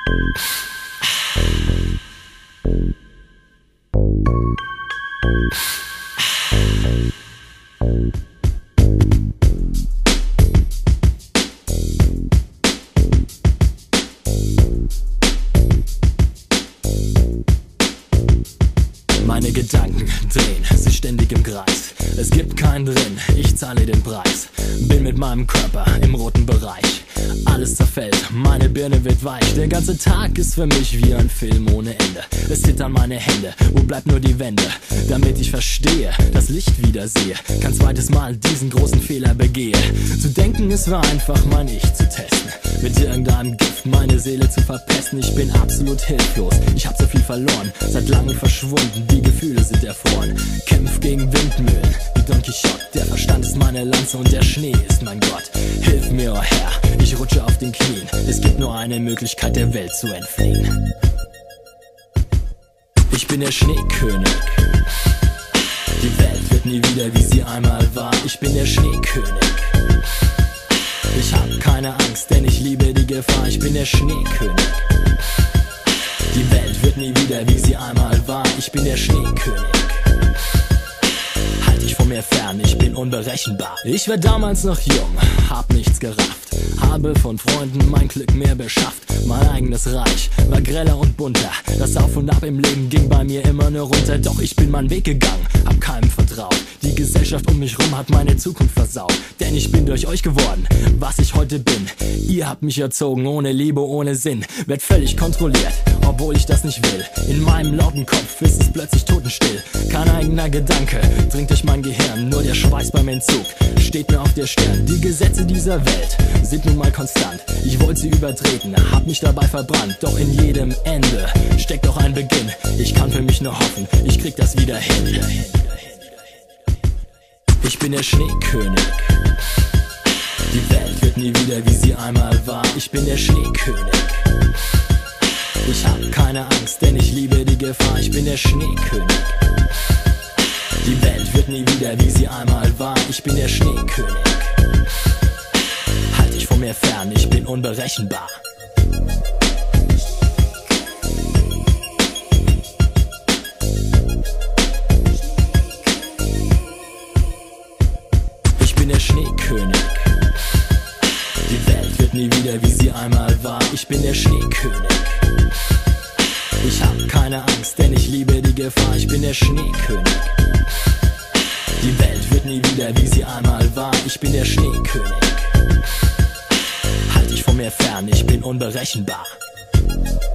Meine Gedanken drehen sich ständig im Kreis. Es gibt keinen drin, ich zahle den Preis. Bin mit meinem Körper im roten Bereich. Alles zerfällt, meine Birne wird weich. Der ganze Tag ist für mich wie ein Film ohne Ende. Es zittern meine Hände, wo bleibt nur die Wände? Damit ich verstehe, das Licht wieder sehe, kein zweites Mal diesen großen Fehler begehe. Zu denken, es war einfach mein Ich zu testen, mit irgendeinem Gift meine Seele zu verpesten. Ich bin absolut hilflos, ich hab so viel verloren, seit langem verschwunden, die Gefühle sind erfroren. Kämpf gegen Windmühlen, wie Don Quixote. Der Verstand ist meine Lanze und der Schnee ist mein Gott. Hilf mir, oh Herr, ich rutsche auf den Knien. Es gibt nur eine Möglichkeit, der Welt zu entfliehen. Ich bin der Schneekönig. Die Welt wird nie wieder, wie sie einmal war. Ich bin der Schneekönig. Ich hab keine Angst, denn ich liebe die Gefahr. Ich bin der Schneekönig. Die Welt wird nie wieder, wie sie einmal war. Ich bin der Schneekönig. Halt dich von mir fern, ich bin unberechenbar. Ich war damals noch jung, hab nichts gerafft, habe von Freunden mein Glück mehr beschafft. Mein eigenes Reich war greller und bunter. Das Auf und Ab im Leben ging bei mir immer nur runter. Doch ich bin meinen Weg gegangen, hab keinem vertraut. Die Gesellschaft um mich rum hat meine Zukunft versaut. Denn ich bin durch euch geworden, was ich heute bin. Ihr habt mich erzogen, ohne Liebe, ohne Sinn. Werd völlig kontrolliert, obwohl ich das nicht will. In meinem lauten Kopf ist es plötzlich totenstill. Kein eigener Gedanke dringt durch mein Gehirn. Nur der Schweiß beim Entzug steht mir auf der Stirn. Die Gesetze dieser Welt sind nun mal konstant. Ich wollte sie übertreten, hab mich dabei verbrannt. Doch in jedem Ende steckt auch ein Beginn. Ich kann für mich nur hoffen, ich krieg das wieder hin. Ich bin der Schneekönig. Die Welt wird nie wieder, wie sie einmal war. Ich bin der Schneekönig. Ich hab keine Angst, denn ich liebe die Gefahr. Ich bin der Schneekönig. Die Welt wird nie wieder, wie sie einmal war. Ich bin der Schneekönig. Halt dich von mir fern, ich bin unberechenbar. Ich bin der Schneekönig. Die Welt wird nie wieder, wie sie einmal war. Ich bin der Schneekönig. Ich hab keine Angst, denn ich liebe die Gefahr. Ich bin der Schneekönig. Die Welt wird nie wieder, wie sie einmal war. Ich bin der Schneekönig. Halt dich von mir fern, ich bin unberechenbar.